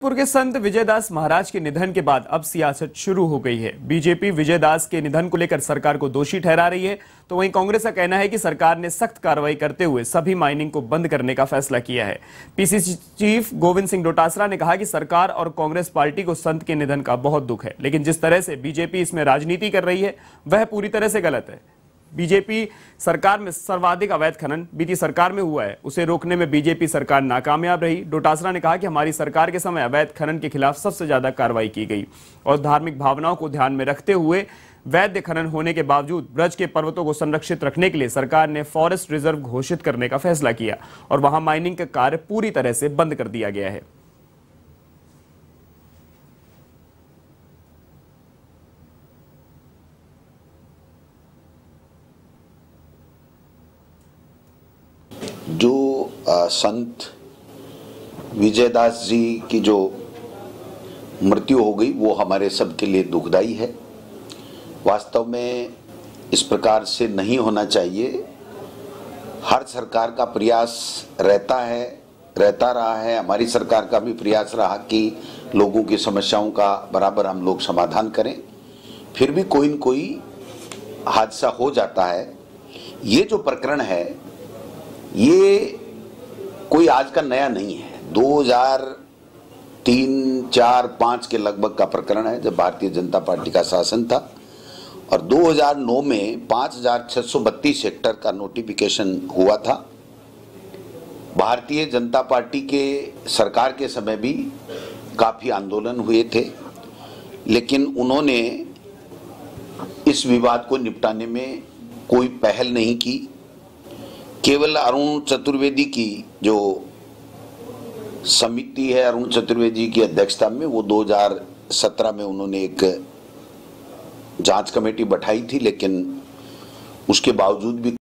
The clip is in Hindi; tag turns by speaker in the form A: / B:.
A: गोरखपुर के संत विजयदास महाराज के निधन के बाद अब सियासत शुरू हो गई है। बीजेपी विजयदास के निधन को लेकर सरकार को दोषी ठहरा रही है, तो वहीं कांग्रेस का कहना है कि सरकार ने सख्त कार्रवाई करते हुए सभी माइनिंग को बंद करने का फैसला किया है। पीसीसी चीफ गोविंद सिंह डोटासरा ने कहा कि सरकार और कांग्रेस पार्टी को संत के निधन का बहुत दुख है, लेकिन जिस तरह से बीजेपी इसमें राजनीति कर रही है वह पूरी तरह से गलत है। बीजेपी सरकार में सर्वाधिक अवैध खनन बीती सरकार में हुआ है, उसे रोकने में बीजेपी सरकार नाकामयाब रही। डोटासरा ने कहा कि हमारी सरकार के समय अवैध खनन के खिलाफ सबसे ज्यादा कार्रवाई की गई और धार्मिक भावनाओं को ध्यान में रखते हुए वैध खनन होने के बावजूद ब्रज के पर्वतों को संरक्षित रखने के लिए सरकार ने फॉरेस्ट रिजर्व घोषित करने का फैसला किया और वहां माइनिंग का कार्य पूरी तरह से बंद कर दिया गया है।
B: जो संत विजयदास जी की जो मृत्यु हो गई वो हमारे सबके लिए दुखदाई है। वास्तव में इस प्रकार से नहीं होना चाहिए। हर सरकार का प्रयास रहता रहा है। हमारी सरकार का भी प्रयास रहा कि लोगों की समस्याओं का बराबर हम लोग समाधान करें, फिर भी कोई न कोई हादसा हो जाता है। ये जो प्रकरण है ये कोई आज का नया नहीं है। 2003, 4, 5 के लगभग का प्रकरण है जब भारतीय जनता पार्टी का शासन था और 2009 में 5632 हेक्टर का नोटिफिकेशन हुआ था। भारतीय जनता पार्टी के सरकार के समय भी काफी आंदोलन हुए थे, लेकिन उन्होंने इस विवाद को निपटाने में कोई पहल नहीं की। केवल अरुण चतुर्वेदी की जो समिति है, अरुण चतुर्वेदी की अध्यक्षता में, वो 2017 में उन्होंने एक जांच कमेटी बैठाई थी, लेकिन उसके बावजूद भी